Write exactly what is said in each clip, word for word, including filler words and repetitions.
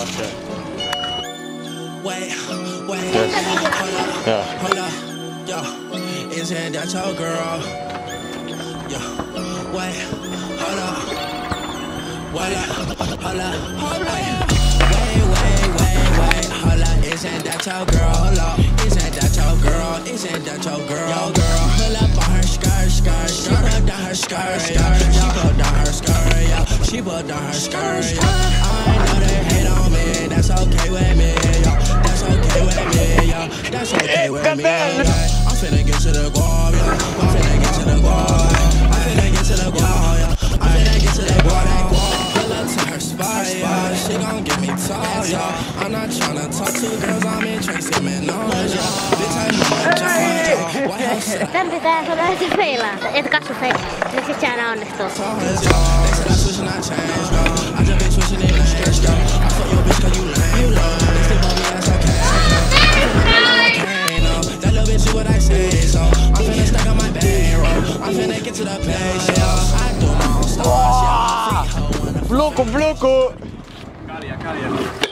Okay. Wait, wait, Yes. hold up, Yeah. hold up, yo, isn't that your girl? Yo, wait, hold up, wait, hold up, hold up, wait, wait, wait, wait, hold up, isn't that your girl? Hold up, isn't that your girl? Isn't that your girl? Yo, girl, pull up on her skirt, skirt, she put down her skirt, skirt, she put down her skirt, yo, she put down her skirt, yo. I know they hate on me, that's okay with me, yo. That's okay with me, yo. That's okay with me, yo. I'm finna get to the guap, yo. I'm finna get to the guap, I'm finna get to the guap, yo. I'm finna get to the guap, pull up to her spot, yo. She gon' get me tall, yo. I'm not tryna talk to girls, I'm in Tracy Minaj, yo. Bitch, I know my job, yo. White House, Tän pitää sulla ensin feilata. Et katso feilata. Ja sit se aina onnistuu. they said I switch and I change, yo. I just been switching it lanes, yo. I fuck your bitch cause you lame, you love. They still want me as okay, no. That little bitch do what I say, so I'm finna stack on my bankroll. I'm finna get to the place, yo. I do my own stars, yo. Bluku, bluku! Kalja, kalja.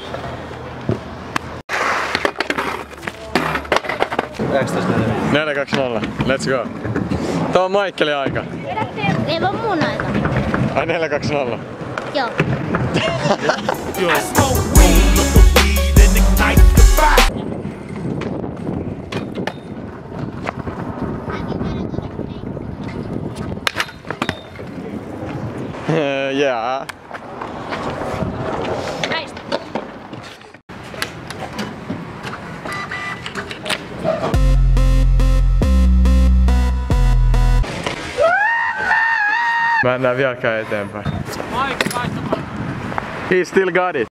neljä kaksi nolla. Let's go. Tää on Maikkelin aika. Ei vaan mun aika. Ai neljä kaksi nolla. Joo. Yeah. Mä en näe vieläkään eteenpäin. He still got it.